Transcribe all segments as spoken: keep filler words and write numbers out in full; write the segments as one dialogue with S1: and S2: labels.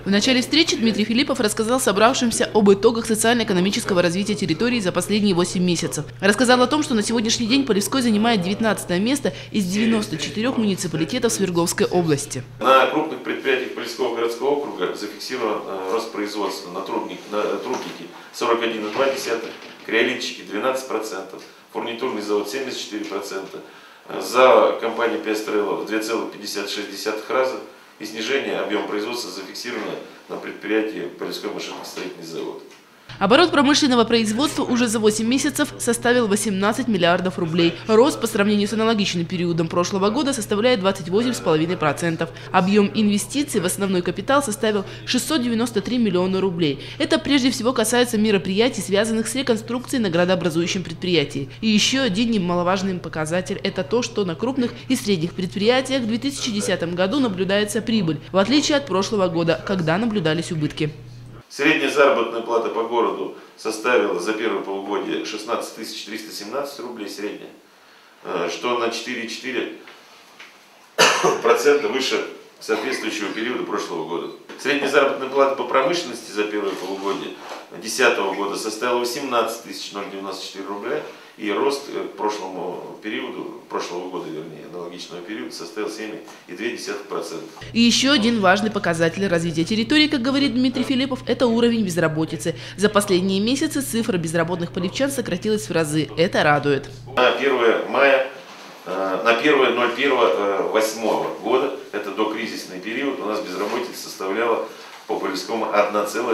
S1: В начале встречи Дмитрий Филиппов рассказал собравшимся об итогах социально-экономического развития территории за последние восемь месяцев. Рассказал о том, что на сегодняшний день Полевской занимает девятнадцатое место из девяноста четырёх муниципалитетов Свердловской области.
S2: На крупных предприятиях Полевского городского округа зафиксирован рост производства на, трубник, на трубники сорок один и два десятых, криолитчики двенадцать процентов, фурнитурный завод семьдесят четыре процента, за компанией Пиастрелло два целых пятьдесят шесть десятых раза. И снижение объема производства зафиксировано на предприятии Полевской машиностроительный завод.
S1: Оборот промышленного производства уже за восемь месяцев составил восемнадцать миллиардов рублей. Рост по сравнению с аналогичным периодом прошлого года составляет двадцать восемь целых пять десятых процента. Объем инвестиций в основной капитал составил шестьсот девяносто три миллиона рублей. Это прежде всего касается мероприятий, связанных с реконструкцией на градообразующем предприятии. И еще один немаловажный показатель – это то, что на крупных и средних предприятиях в две тысячи десятом году наблюдается прибыль, в отличие от прошлого года, когда наблюдались убытки.
S2: Средняя заработная плата по городу составила за первое полугодие шестнадцать тысяч триста семнадцать рублей средняя, что на четыре целых четыре десятых процента выше соответствующего периода прошлого года. Средняя заработная плата по промышленности за первое полугодие две тысячи десятого года составила восемнадцать тысяч девяносто четыре рубля, и рост к прошлому периоду, прошлого года, вернее, аналогичного периода составил семь целых две десятых процента.
S1: И еще один важный показатель развития территории, как говорит Дмитрий Филиппов, это уровень безработицы. За последние месяцы цифра безработных полевчан сократилась в разы. Это радует.
S2: На первое мая, на первое ноль первого восьмого года, это докризисный период, у нас безработица составляла по Полевскому одна целая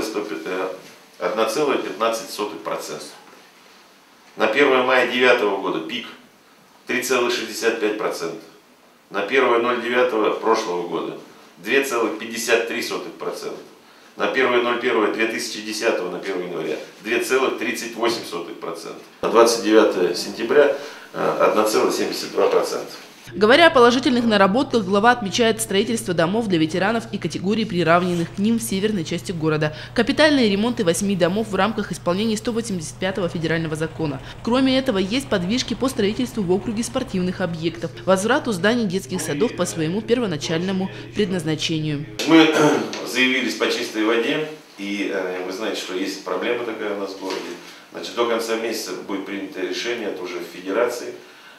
S2: пятнадцать сотых процента. На первое мая девятого года пик три целых шестьдесят пять сотых процента. На первое ноль девятого прошлого года два целых пятьдесят три сотых процента. На первое ноль первого две тысячи десятого на первое января два целых тридцать восемь сотых процента. На двадцать девятое сентября одна целая семьдесят два сотых процента.
S1: Говоря о положительных наработках, глава отмечает строительство домов для ветеранов и категорий, приравненных к ним в северной части города, капитальные ремонты восьми домов в рамках исполнения сто восемьдесят пятого федерального закона. Кроме этого, есть подвижки по строительству в округе спортивных объектов, возврату зданий детских садов по своему первоначальному предназначению.
S2: Мы заявились по чистой воде, и вы знаете, что есть проблема такая у нас в городе. Значит, до конца месяца будет принято решение, это уже в федерации,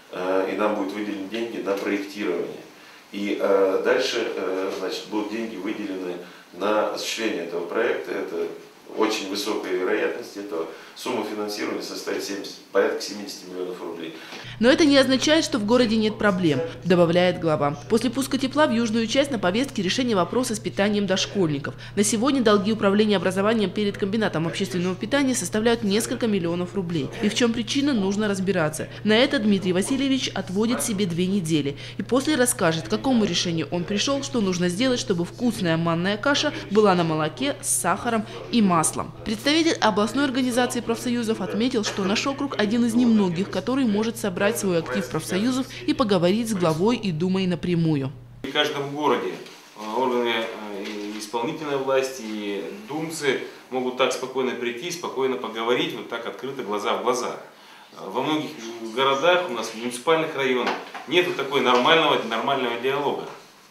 S2: и нам будут выделены деньги на проектирование. И э, дальше э, значит, будут деньги выделены на осуществление этого проекта. Это очень высокая вероятность. Этого сумма финансирования составит семьдесят, порядка семидесяти миллионов рублей.
S1: Но это не означает, что в городе нет проблем, добавляет глава. После пуска тепла в южную часть на повестке решение вопроса с питанием дошкольников. На сегодня долги управления образованием перед комбинатом общественного питания составляют несколько миллионов рублей. И в чем причина, нужно разбираться. На это Дмитрий Васильевич отводит себе две недели. И после расскажет, к какому решению он пришел, что нужно сделать, чтобы вкусная манная каша была на молоке с сахаром и маслом. Представитель областной организации профсоюзов отметил, что наш округ один из немногих, который может собрать свой актив профсоюзов и поговорить с главой и думой напрямую.
S3: В каждом городе органы исполнительной власти и думцы могут так спокойно прийти, спокойно поговорить, вот так открыто, глаза в глаза. Во многих городах, у нас в муниципальных районах, нет такой нормального, нормального диалога.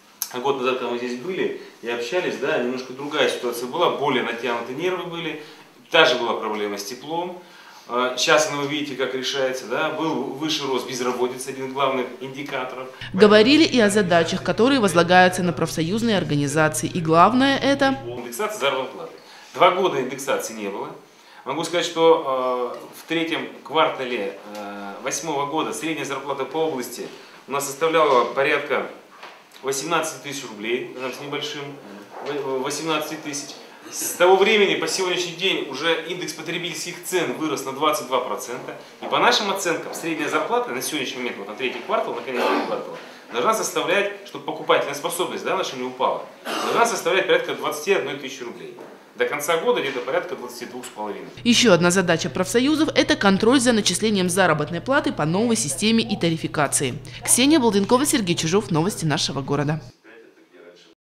S3: А год назад, когда мы здесь были и общались, да, немножко другая ситуация была, более натянутые нервы были, та же была проблема с теплом. Сейчас вы видите, как решается, да, был выше рост безработицы, один из главных индикаторов.
S1: Говорили и о задачах, которые возлагаются на профсоюзные организации. И главное это...
S3: Индексация заработной платы. Два года индексации не было. Могу сказать, что э, в третьем квартале восьмого года средняя зарплата по области у нас составляла порядка восемнадцати тысяч рублей, с небольшим, восемнадцати тысяч. С того времени по сегодняшний день уже индекс потребительских цен вырос на двадцать два процента. И по нашим оценкам средняя зарплата на сегодняшний момент, вот на третий квартал, на конец третьего квартала, должна составлять, чтобы покупательная способность, да, наша не упала, должна составлять порядка двадцати одной тысячи рублей. До конца года где-то порядка двадцати двух с половиной.
S1: Еще одна задача профсоюзов – это контроль за начислением заработной платы по новой системе и тарификации. Ксения Балденкова, Сергей Чижов. Новости нашего города.